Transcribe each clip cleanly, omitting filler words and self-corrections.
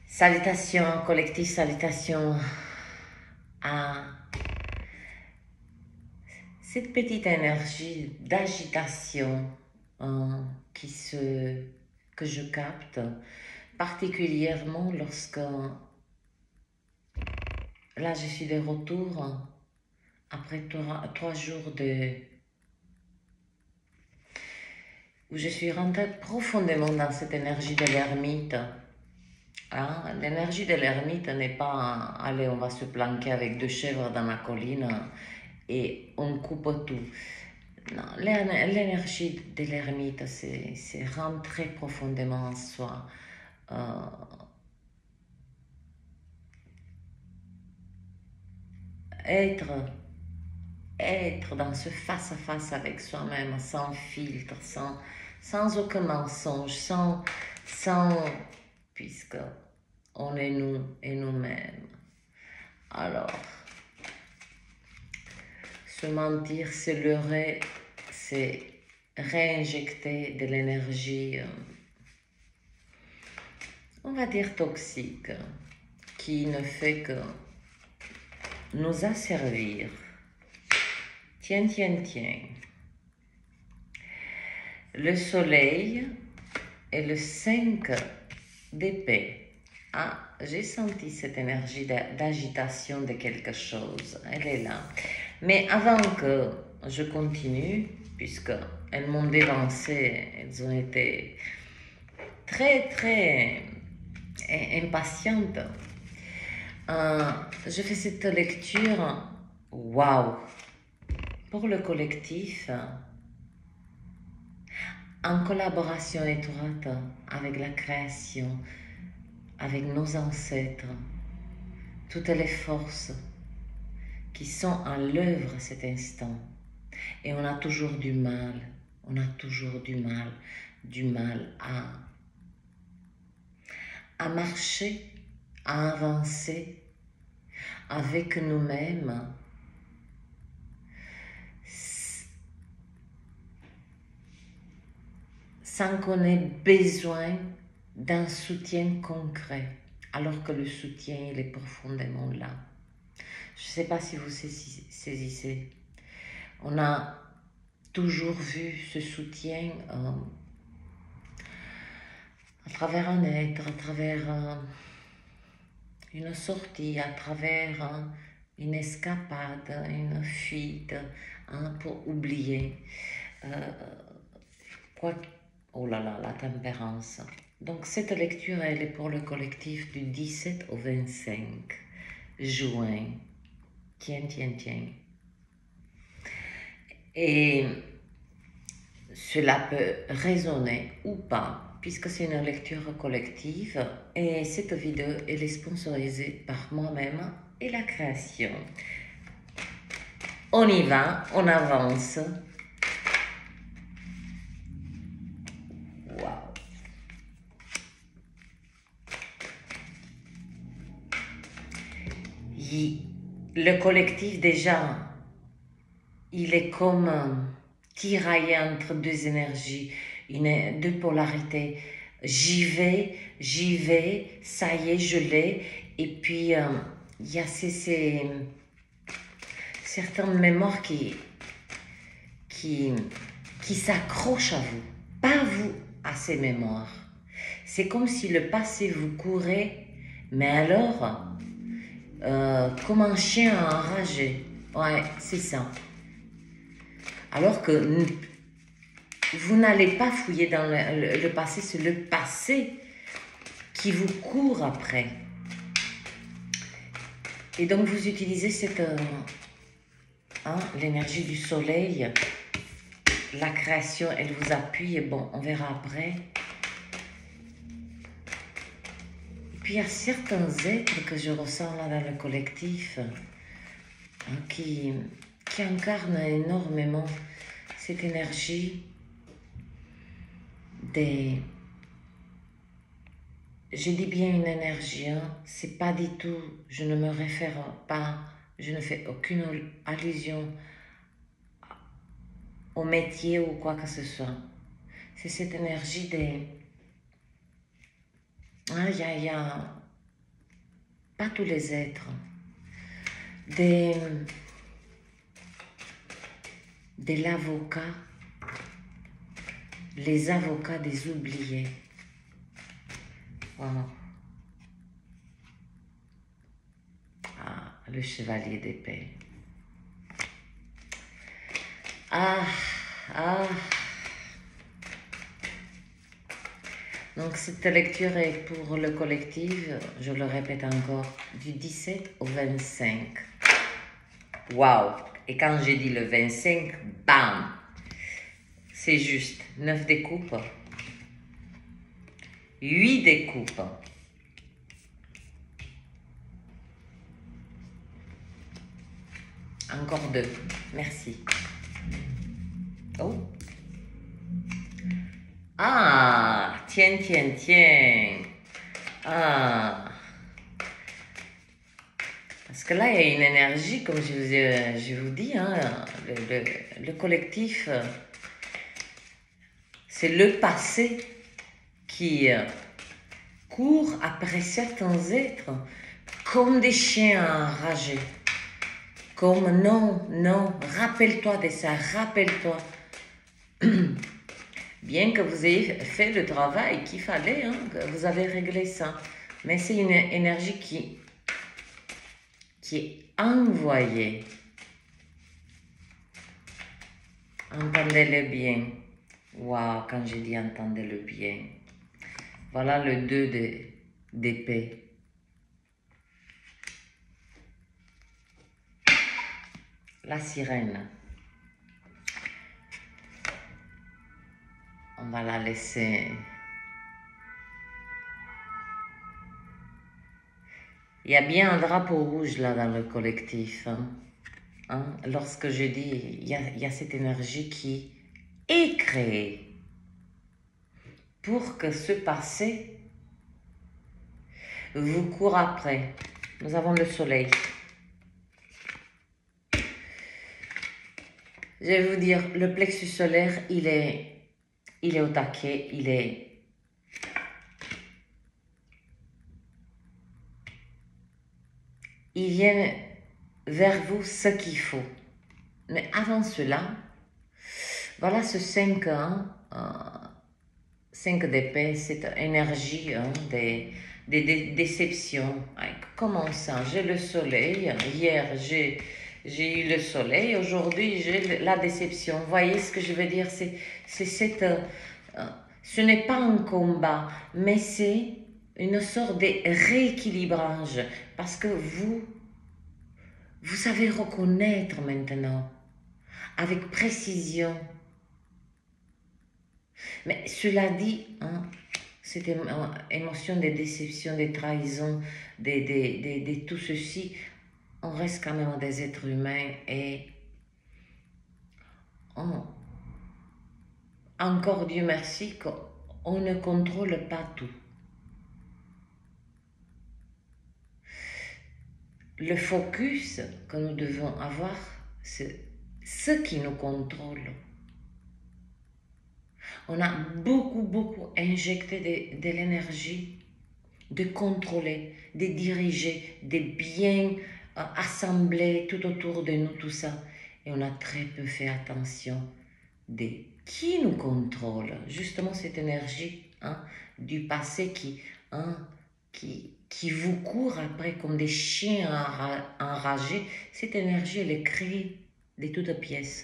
Salutations, collectif, salutations à cette petite énergie d'agitation qui que je capte, particulièrement lorsque là je suis de retour après trois jours où je suis rentrée profondément dans cette énergie de l'ermite. Hein? L'énergie de l'ermite n'est pas allez, on va se planquer avec deux chèvres dans la colline et on coupe tout. Non, l'énergie de l'ermite, c'est rentrer profondément en soi. Être dans ce face-à-face avec soi-même, sans filtre, sans aucun mensonge, puisque on est nous et nous-mêmes. Alors, se mentir, se leurrer, c'est réinjecter de l'énergie, on va dire toxique, qui ne fait que nous asservir. Tiens. Le soleil est le 5 d'épée. Ah, j'ai senti cette énergie d'agitation de quelque chose. Elle est là. Mais avant que je continue, puisque elles m'ont dévancé, elles ont été très impatientes, je fais cette lecture, waouh, pour le collectif, en collaboration étroite avec la création, avec nos ancêtres, toutes les forces qui sont à l'œuvre à cet instant. Et on a toujours du mal à marcher, à avancer avec nous-mêmes sans qu'on ait besoin d'un soutien concret, alors que le soutien, il est profondément là. Je ne sais pas si vous saisissez. On a toujours vu ce soutien à travers un être, à travers une sortie, à travers une escapade, une fuite, pour oublier. Oh là là, la tempérance. Donc cette lecture, elle est pour le collectif du 17 au 25 juin. Tiens. Et cela peut résonner ou pas, puisque c'est une lecture collective. Et cette vidéo, elle est sponsorisée par moi-même et la création. On y va, on avance. Le collectif déjà, il est comme tiraillé entre deux énergies, deux polarités. J'y vais, ça y est, je l'ai. Et puis, il y a certaines mémoires qui s'accrochent à vous, pas vous à ces mémoires. C'est comme si le passé vous courait, mais alors, comme un chien enragé. Ouais, c'est ça. Alors que vous n'allez pas fouiller dans le passé, c'est le passé qui vous court après. Et donc vous utilisez l'énergie du soleil, la création, elle vous appuie, et bon, on verra après. Et puis il y a certains êtres que je ressens là dans le collectif, qui incarnent énormément cette énergie je dis bien une énergie, c'est pas du tout, je ne me réfère pas, je ne fais aucune allusion au métier ou quoi que ce soit. C'est cette énergie il y a pas tous les êtres, de l'avocat, les avocats des oubliés. Wow. Ah, le chevalier d'épée. Ah. Donc cette lecture est pour le collectif, je le répète encore, du 17 au 25. Waouh! Et quand j'ai dit le 25, bam! C'est juste 9 découpes, 8 découpes, encore 2, merci. Oh! Ah! Tiens. Ah! Parce que là, il y a une énergie, comme je vous dis, hein, le collectif, c'est le passé qui court après certains êtres comme des chiens enragés. Comme non, rappelle-toi de ça, rappelle-toi. Bien que vous ayez fait le travail qu'il fallait, hein, que vous avez réglé ça. Mais c'est une énergie qui est envoyée. Entendez-le bien. Waouh, quand j'ai dit entendez-le bien. Voilà le 2 d'épée. La sirène. On va la laisser. Il y a bien un drapeau rouge là dans le collectif. Hein? Lorsque je dis, il y a cette énergie qui est créée pour que ce passé vous court après. Nous avons le soleil. Je vais vous dire, le plexus solaire, il est au taquet, il vient vers vous ce qu'il faut. Mais avant cela, voilà ce 5 d'épée, cette énergie des déceptions. Comment ça? J'ai le soleil. Hier, j'ai eu le soleil. Aujourd'hui, j'ai la déception. Vous voyez ce que je veux dire? C'est cette... ce n'est pas un combat, mais c'est une sorte de rééquilibrage. Parce que vous savez reconnaître maintenant, avec précision. Mais cela dit, hein, cette émotion de déception, de trahison, de tout ceci, on reste quand même des êtres humains et encore Dieu merci qu'on ne contrôle pas tout. Le focus que nous devons avoir, c'est ce qui nous contrôle. On a beaucoup injecté de l'énergie, de contrôler, de diriger, de bien assembler tout autour de nous, tout ça. Et on a très peu fait attention de qui nous contrôle. Justement cette énergie du passé qui vous court après comme des chiens enragés. Cette énergie, elle est créée de toutes pièces.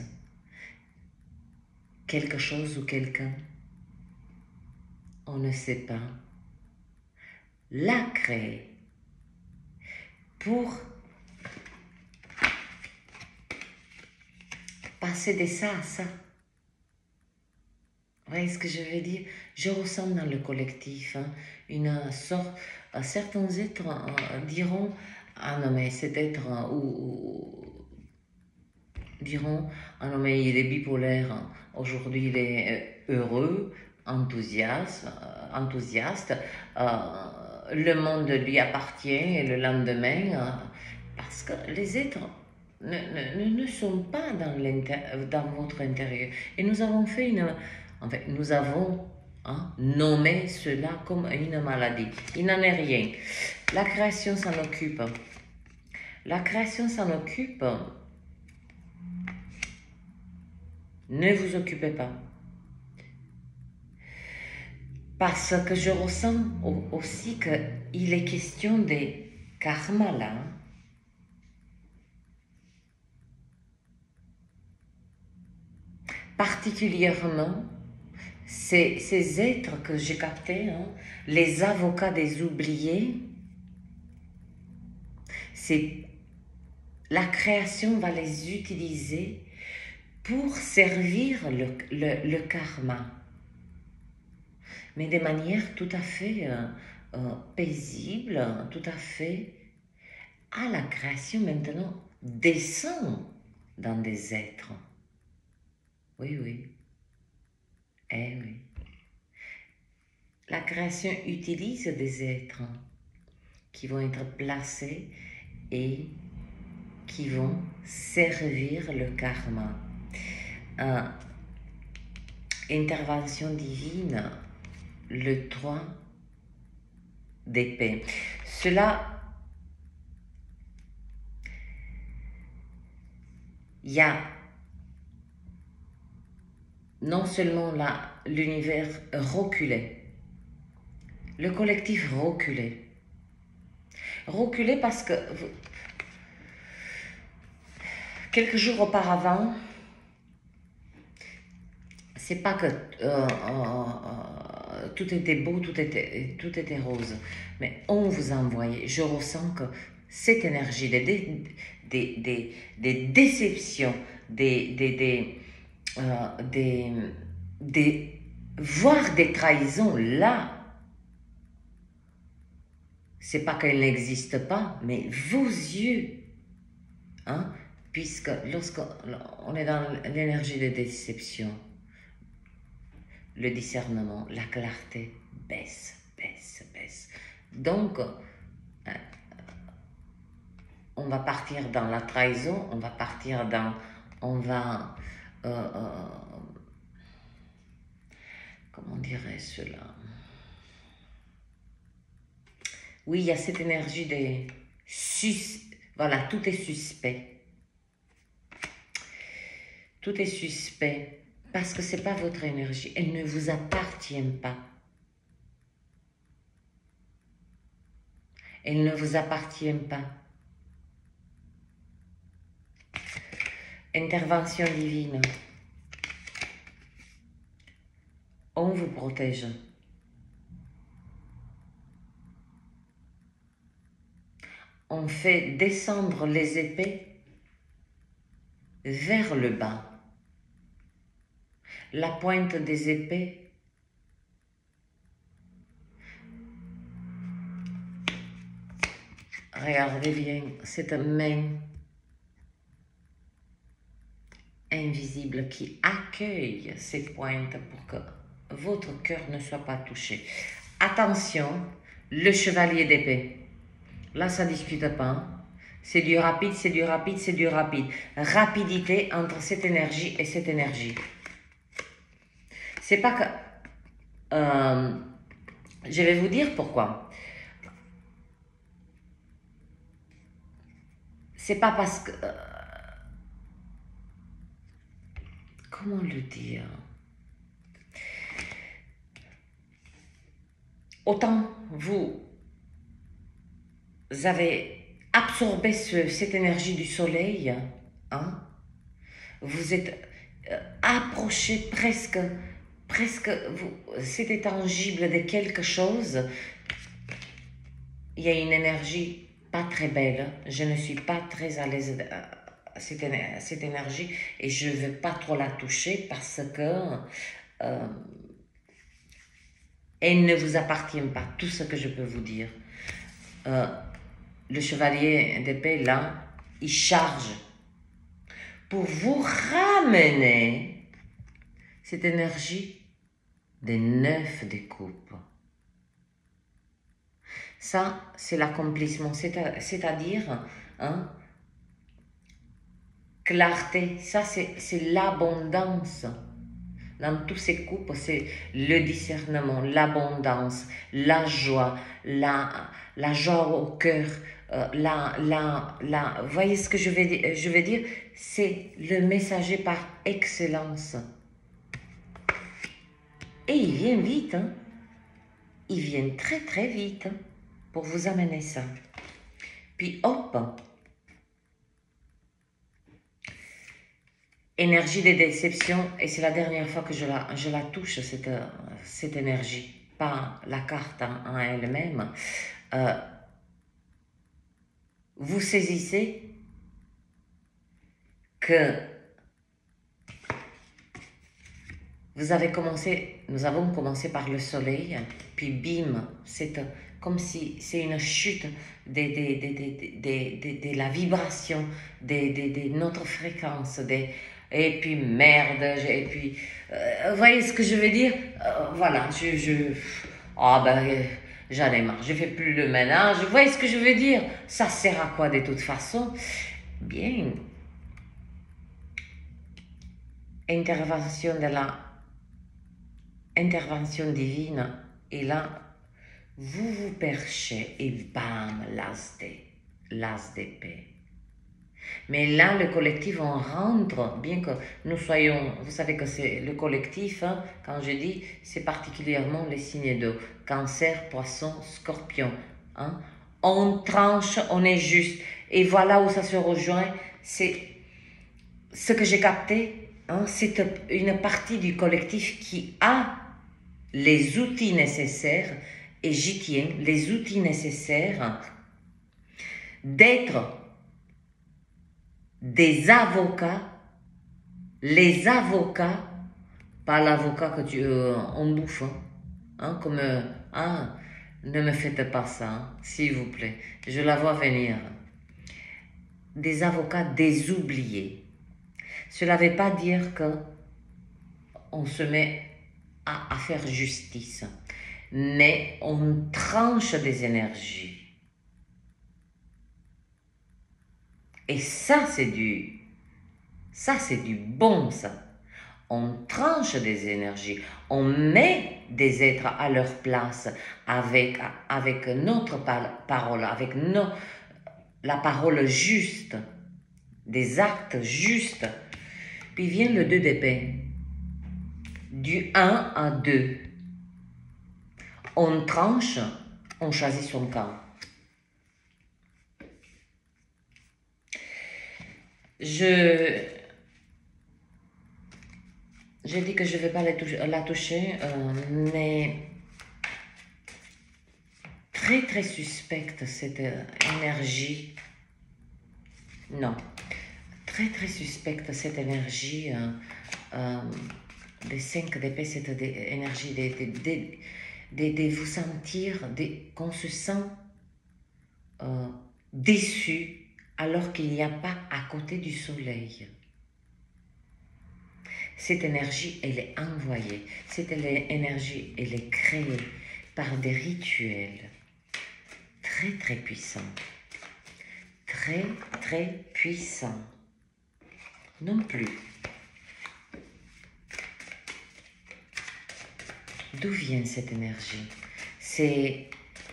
Quelque chose ou quelqu'un, on ne sait pas, l'a créé pour passer de ça à ça. Vous voyez ce que je veux dire? Je ressens dans le collectif une sorte, certains êtres diront, ah non mais cet être diront, ah non mais il est bipolaire, aujourd'hui il est heureux, enthousiaste, le monde lui appartient et le lendemain, parce que les êtres ne sont pas dans votre intérieur. Et nous avons fait nous avons Hein? Nommer cela comme une maladie. Il n'en est rien. La création s'en occupe. La création s'en occupe. Ne vous occupez pas. Parce que je ressens aussi qu'il est question des karmas là. Particulièrement, ces êtres que j'ai captés, hein, les avocats des oubliés, la création va les utiliser pour servir le karma. Mais de manière tout à fait paisible, tout à fait... Ah, la création maintenant descend dans des êtres. Oui, oui. Eh oui. La création utilise des êtres qui vont être placés et qui vont servir le karma. Intervention divine, le 3 d'épée. Cela, il y a non seulement là l'univers reculé, le collectif reculé. Reculé parce que quelques jours auparavant, c'est pas que tout était beau, tout était rose, mais on vous a envoyé. Je ressens que cette énergie des déceptions, voire des trahisons, là, c'est pas qu'elles n'existent pas, mais vos yeux, hein, puisque lorsqu'on est dans l'énergie de déception, le discernement, la clarté baisse. Donc, on va partir dans la trahison, on va partir dans... comment dirais-je cela? Oui, il y a cette énergie des... Voilà, tout est suspect. Tout est suspect. Parce que ce n'est pas votre énergie. Elle ne vous appartient pas. Elle ne vous appartient pas. Intervention divine. On vous protège. On fait descendre les épées vers le bas. La pointe des épées regardez bien cette main invisible qui accueille ces pointes pour que votre cœur ne soit pas touché. Attention, le chevalier d'épée. Là, ça ne discute pas. C'est du rapide, c'est du rapide, c'est du rapide. Rapidité entre cette énergie et cette énergie. C'est pas que... je vais vous dire pourquoi. C'est pas parce que... comment le dire? Autant vous avez absorbé cette énergie du soleil, hein? Vous êtes approché presque c'était tangible de quelque chose. Il y a une énergie pas très belle. Je ne suis pas très à l'aise cette énergie et je ne veux pas trop la toucher parce que elle ne vous appartient pas. Tout ce que je peux vous dire. Le chevalier d'épée là, il charge pour vous ramener cette énergie des 9 des coupes. Ça, c'est l'accomplissement, c'est-à-dire, hein, clarté, ça c'est l'abondance. Dans tous ces coupes, c'est le discernement, l'abondance, la joie, la joie au cœur, vous voyez ce que je vais dire? C'est le messager par excellence. Et il vient vite, hein? Il vient très très vite, hein, pour vous amener ça. Puis hop, énergie des déceptions, et c'est la dernière fois que je la touche, cette énergie, pas la carte en elle-même. Vous saisissez que nous avons commencé par le soleil, puis bim, c'est comme si c'est une chute de la vibration de notre fréquence, et puis merde, et puis, vous voyez ce que je veux dire? Voilà, j'en ai marre, je fais plus le ménage, vous voyez ce que je veux dire? Ça sert à quoi de toute façon? Bien, intervention divine, et là, vous vous perchez et bam, l'as d'épée. Mais là, le collectif, on rentre, bien que nous soyons, vous savez que c'est le collectif, hein, quand je dis, c'est particulièrement les signes d'eau, Cancer, Poisson, Scorpion. Hein. On tranche, on est juste. Et voilà où ça se rejoint, c'est ce que j'ai capté, hein, c'est une partie du collectif qui a les outils nécessaires, et j'y tiens, les outils nécessaires d'être des avocats, les avocats, pas l'avocat que on bouffe, hein, comme, ne me faites pas ça, hein, s'il vous plaît, je la vois venir. Des avocats des oubliés. Cela ne veut pas dire que on se met à faire justice, mais on tranche des énergies. Et ça, c'est du bon, ça. On tranche des énergies, on met des êtres à leur place avec notre parole, avec la parole juste, des actes justes. Puis vient le 2 d'épée. Du 1 à 2. On tranche, on choisit son camp. Je dis que je ne vais pas la toucher, mais très très suspecte cette énergie. Non, très très suspecte cette énergie des 5 d'épée, cette énergie de vous sentir, qu'on se sent déçu alors qu'il n'y a pas à côté du soleil. Cette énergie, elle est envoyée. Cette énergie, elle est créée par des rituels très très puissants. Très très puissants. Non plus. D'où vient cette énergie? C'est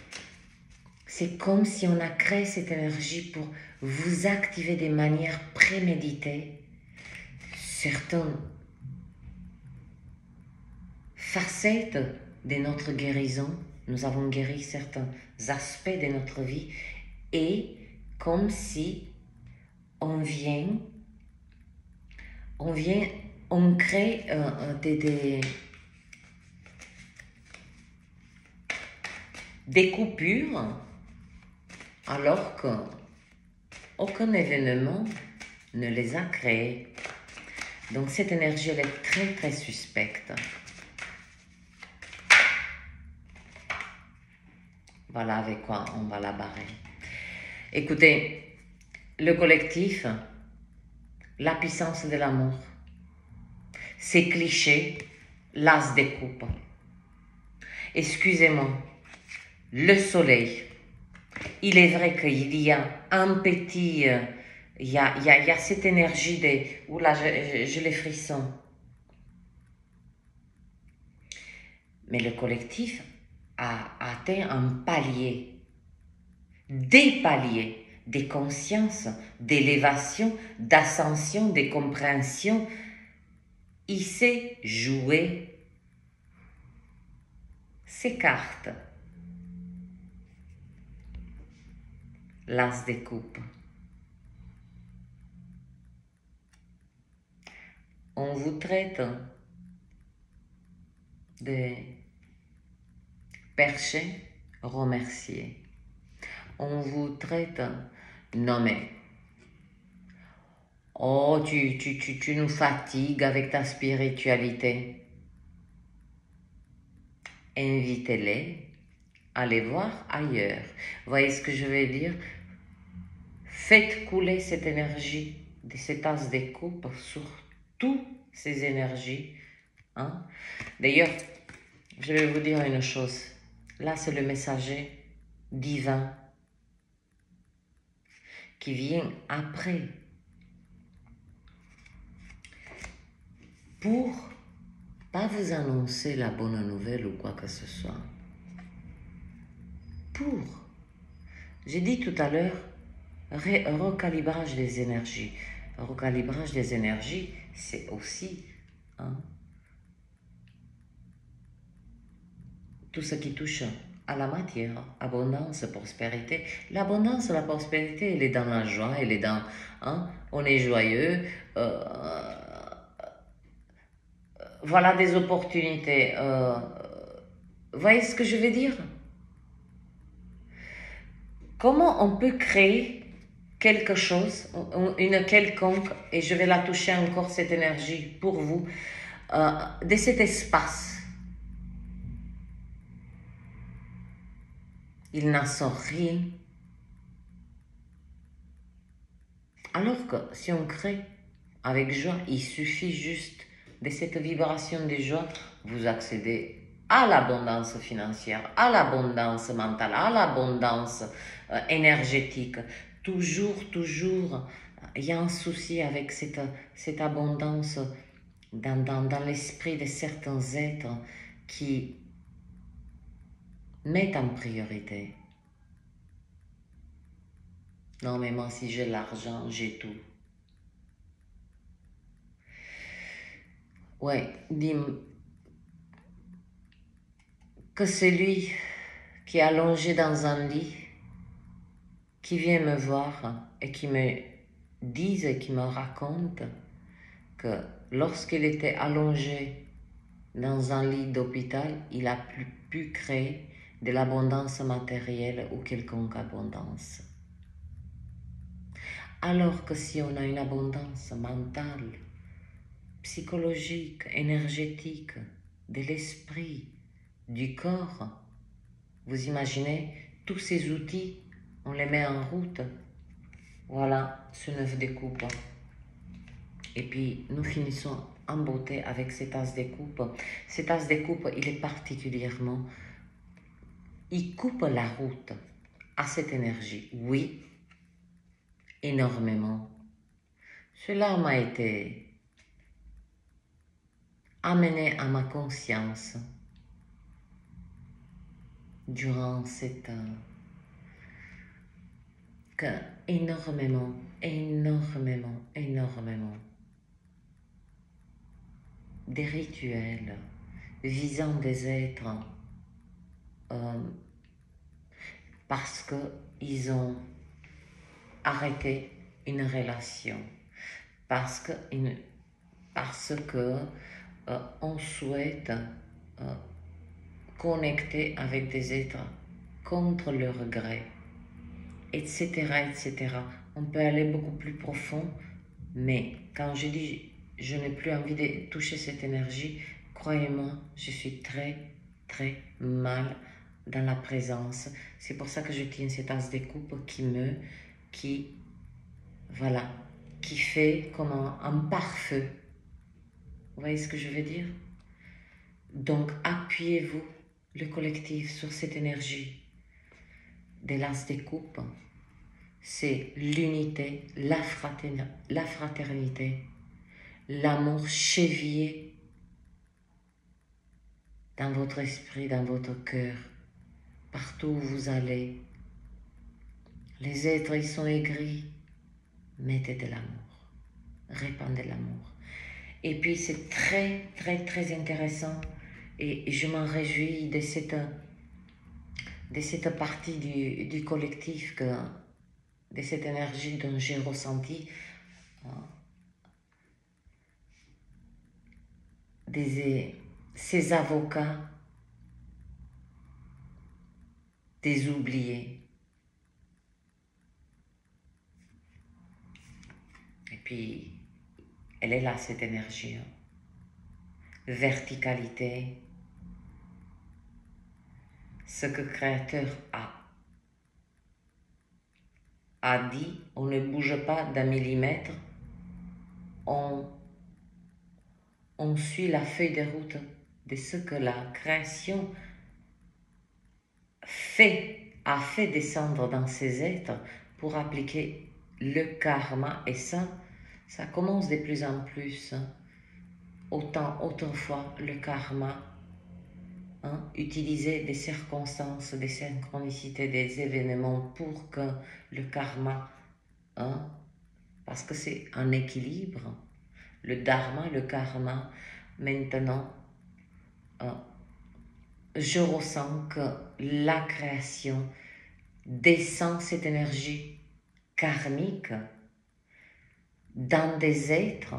comme si on a créé cette énergie pour vous activer de manière préméditée certaines facettes de notre guérison. Nous avons guéri certains aspects de notre vie et comme si on crée des coupures alors qu'aucun événement ne les a créées. Donc cette énergie, elle est très très suspecte. Voilà avec quoi on va la barrer. Écoutez, le collectif, la puissance de l'amour, ces clichés, l'as des coupes. Excusez-moi, le soleil, il est vrai qu'il y a un petit... il y a cette énergie de... Oula, j'ai les frissons. Mais le collectif a atteint un palier, des paliers, des consciences, d'élévation, d'ascension, de compréhension. Il sait jouer ses cartes. L'as de coupe. On vous traite de perché remercier. On vous traite, non mais, oh, tu nous fatigues avec ta spiritualité. Invitez-les à les voir ailleurs. Vous voyez ce que je veux dire? Faites couler cette énergie de cet as de coupe sur toutes ces énergies. Hein? D'ailleurs, je vais vous dire une chose. Là, c'est le messager divin qui vient après pour pas vous annoncer la bonne nouvelle ou quoi que ce soit. J'ai dit tout à l'heure, recalibrage des énergies. Recalibrage des énergies, c'est aussi tout ce qui touche à la matière, abondance, prospérité. L'abondance, la prospérité, elle est dans la joie, elle est dans... on est joyeux. Voilà des opportunités. Vous voyez ce que je veux dire? Comment on peut créer quelque chose, une quelconque, et je vais la toucher encore cette énergie pour vous, de cet espace. Il n'en sort rien. Alors que si on crée avec joie, il suffit juste de cette vibration de joie, vous accédez à l'abondance financière, à l'abondance mentale, à l'abondance énergétique. Toujours, il y a un souci avec cette abondance dans l'esprit de certains êtres qui mettent en priorité. Non, mais moi, si j'ai l'argent, j'ai tout. Ouais, dis-moi que celui qui est allongé dans un lit, qui vient me voir et qui me dise et qui me raconte que lorsqu'il était allongé dans un lit d'hôpital, il a pu créer de l'abondance matérielle ou quelconque abondance. Alors que si on a une abondance mentale, psychologique, énergétique, de l'esprit, du corps, vous imaginez, tous ces outils, on les met en route. Voilà, ce 9 de coupe. Et puis, nous finissons en beauté avec cet as de coupe. Cet as de coupe, il est particulièrement... Il coupe la route à cette énergie. Oui, énormément. Cela m'a été amené à ma conscience durant cette... que énormément des rituels visant des êtres parce qu'ils ont arrêté une relation, parce que on souhaite connecter avec des êtres contre leur gré, etc., etc. On peut aller beaucoup plus profond, mais quand je dis je n'ai plus envie de toucher cette énergie, croyez-moi, je suis très mal dans la présence. C'est pour ça que je tiens cette as de coupe qui fait comme un pare-feu. Vous voyez ce que je veux dire? Donc, appuyez-vous, le collectif, sur cette énergie de l'as de coupe. C'est l'unité, la fraternité, l'amour chevillé dans votre esprit, dans votre cœur, partout où vous allez. Les êtres, ils sont aigris. Mettez de l'amour. Répandez l'amour. Et puis, c'est très, très, très intéressant. Et je m'en réjouis de cette partie du collectif, de cette énergie dont j'ai ressenti ces avocats des oubliés. Et puis, elle est là, cette énergie. Verticalité. Ce que le Créateur a dit, on ne bouge pas d'un millimètre, on suit la feuille de route de ce que la création a fait descendre dans ses êtres pour appliquer le karma. Et ça commence de plus en plus. Autant autrefois, le karma utilisait des circonstances, des synchronicités, des événements pour que le karma, parce que c'est un équilibre, le dharma, le karma. Maintenant, je ressens que la création descend cette énergie karmique dans des êtres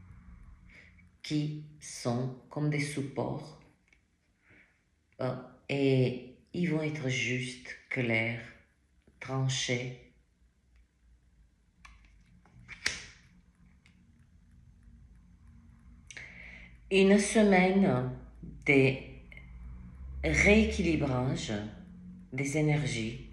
qui sont comme des supports et ils vont être justes, clairs, tranchés. Une semaine de rééquilibrage des énergies.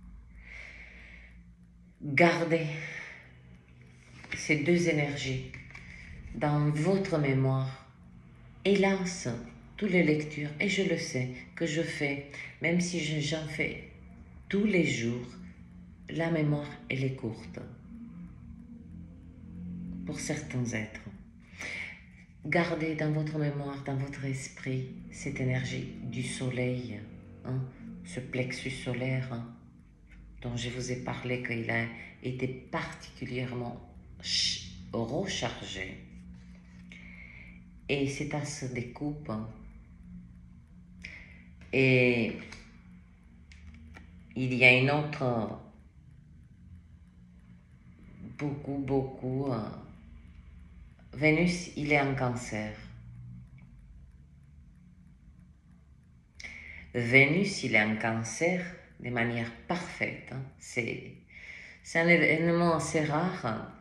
Gardez ces deux énergies dans votre mémoire. Hélas, toutes les lectures, et je le sais, que je fais, même si j'en fais tous les jours, la mémoire, elle est courte. Pour certains êtres. Gardez dans votre mémoire, dans votre esprit, cette énergie du soleil, ce plexus solaire dont je vous ai parlé, qu'il a été particulièrement rechargé. Et c'est à se découpe. Et il y a une autre, beaucoup, Vénus, il est en Cancer. Vénus, il est en Cancer de manière parfaite. C'est un événement assez rare.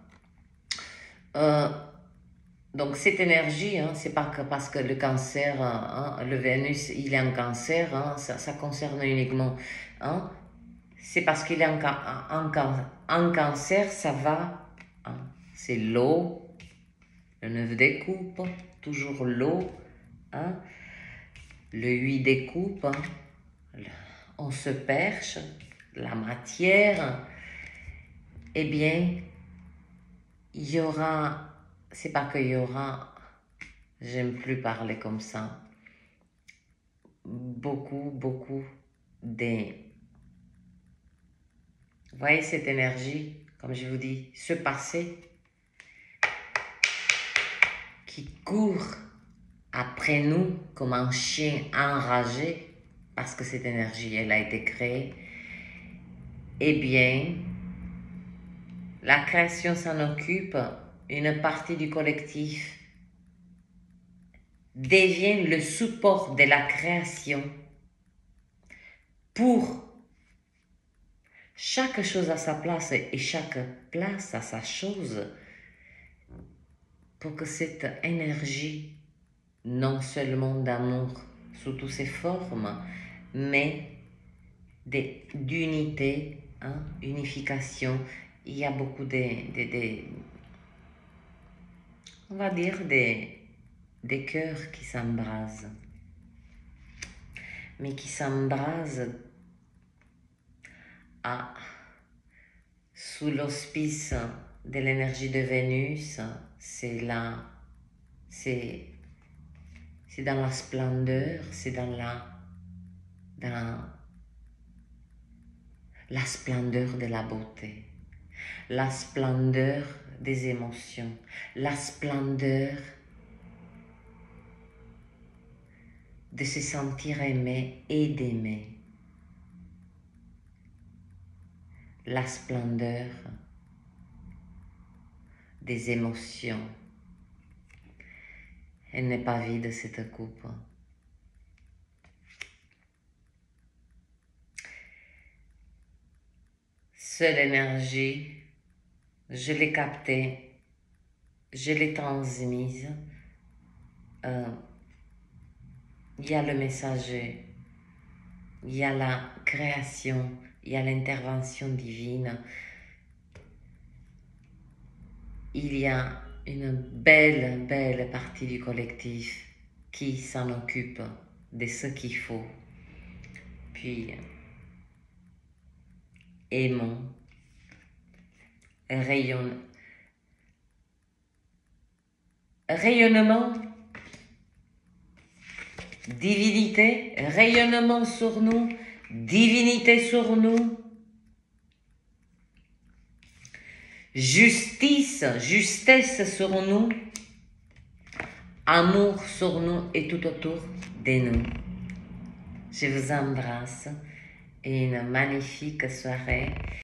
Donc cette énergie, c'est pas que parce que le Cancer, le Vénus, il est en Cancer, ça concerne uniquement. C'est parce qu'il est en Cancer, ça va. C'est l'eau, le 9 des coupes, toujours l'eau. Le 8 des coupes, on se perche, la matière. Eh bien, il y aura, c'est pas qu'il y aura, j'aime plus parler comme ça, beaucoup de... Vous voyez cette énergie, comme je vous dis, ce passé qui court après nous comme un chien enragé, parce que cette énergie, elle a été créée. Eh bien, la création s'en occupe, une partie du collectif devient le support de la création pour chaque chose à sa place et chaque place à sa chose, pour que cette énergie, non seulement d'amour sous toutes ses formes, mais d'unité, unification. Il y a beaucoup on va dire des cœurs qui s'embrasent, mais qui s'embrasent sous l'auspice de l'énergie de Vénus. C'est c'est dans la splendeur, c'est dans la splendeur de la beauté, la splendeur des émotions, la splendeur de se sentir aimé et d'aimer, la splendeur des émotions. Elle n'est pas vide cette coupe. Seule énergie, je l'ai captée, je l'ai transmise. Il y a le messager, il y a la création, il y a l'intervention divine. Il y a une belle partie du collectif qui s'en occupe de ce qu'il faut. Puis, aimons, rayonnement, divinité, rayonnement sur nous, divinité sur nous, justice, justesse sur nous, amour sur nous et tout autour de nous. Je vous embrasse et une magnifique soirée.